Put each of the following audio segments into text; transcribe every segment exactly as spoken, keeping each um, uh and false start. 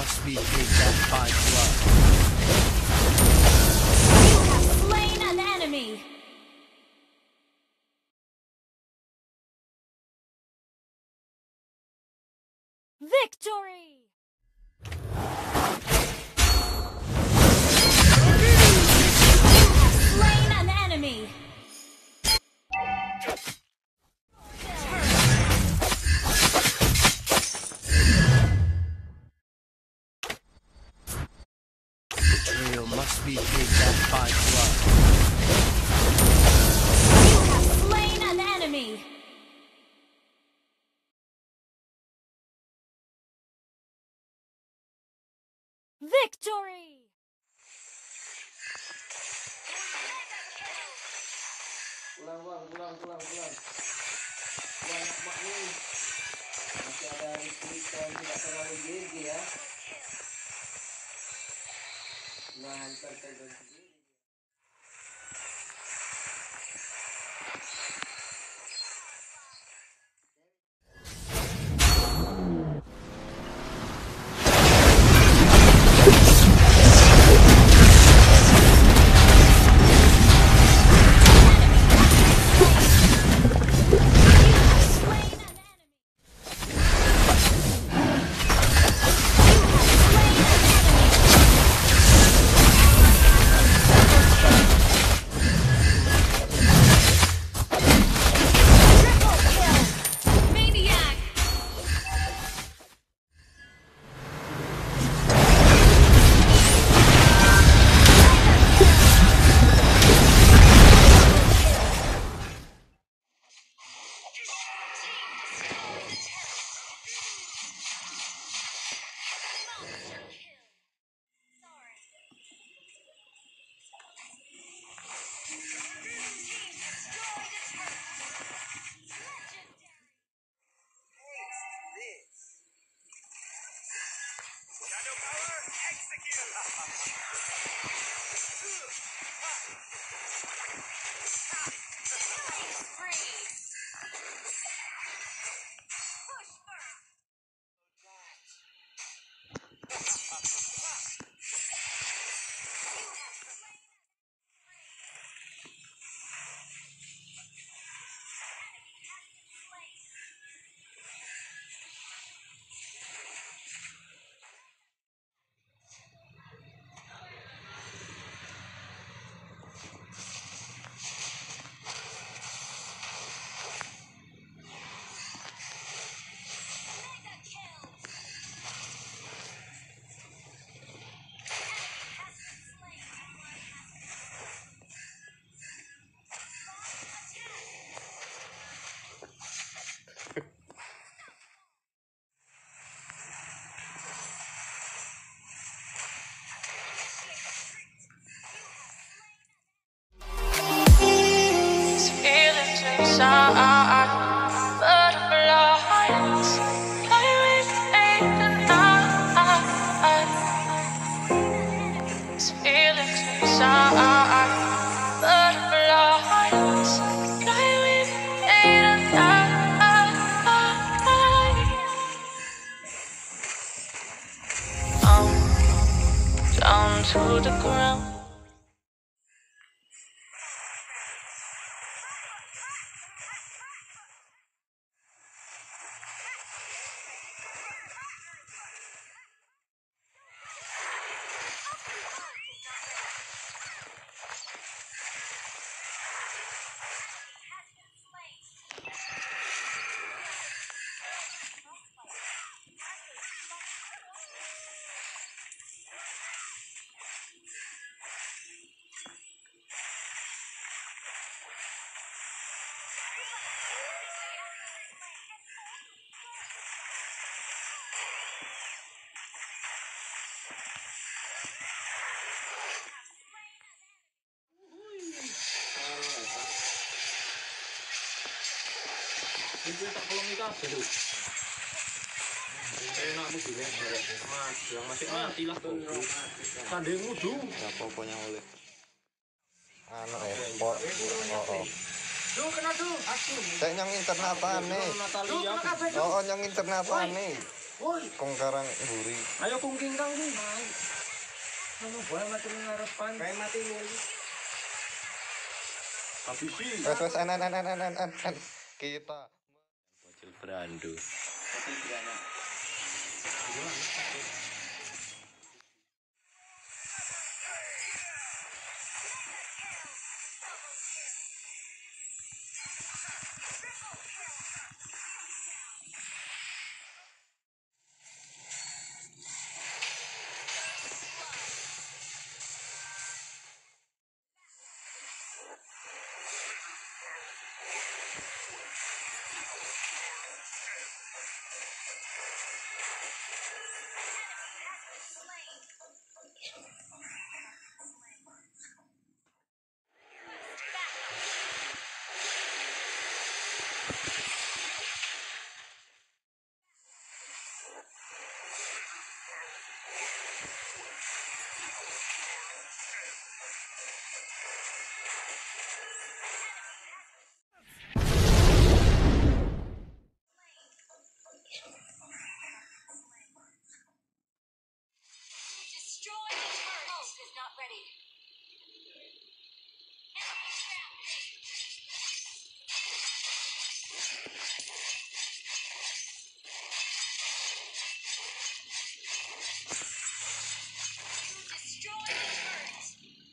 must be picked up by blood. You have slain an enemy. Victory! Slain an enemy! Betrayal must be picked up by blood. You have slain an enemy! Victory! Pulang bang, pulang, pulang, pulang. Pulang nak mak ni. Masih ada listrik yang tidak terlalu G G ya. Mantap teman. Down to the ground. Itu tak kolong ikan dulu. Enak mesti deh. Mas, yang masih mati lah tuh. Sanding mudu. Ya pokoknya oleh. Anu eh, pot. Oh oh. Duh kena duh, aku. Saya yang internetane. Duh, Oh, yang internetane. Uy! Kung karang buri. Ayo kung kingkang din. Ano ba? Mati ng harapan. Kaya mati mo. Habisi. Wes wes an an an an an an an. Kita. Bocil Brando. Pati gana. Destroy the turret. Pulse is not ready. Enemy trapped. Destroy the turret.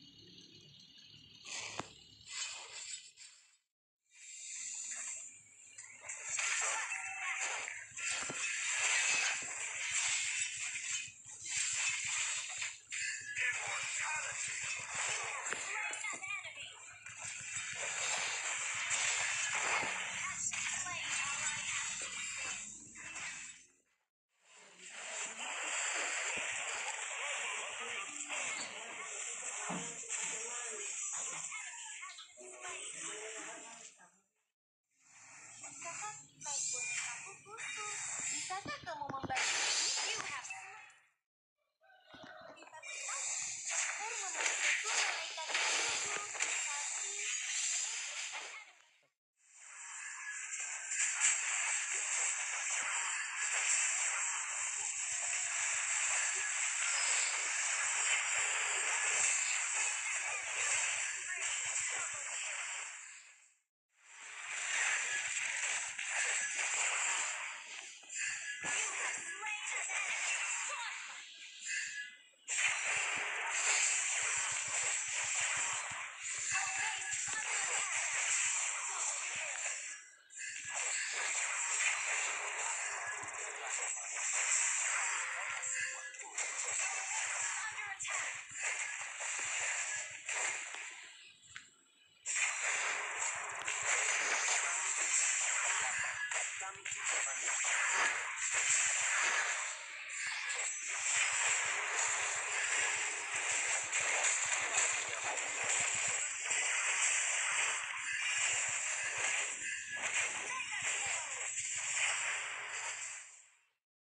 Bisakah kamu membantu? You have slain. Kita tahu. Karena manusia tunai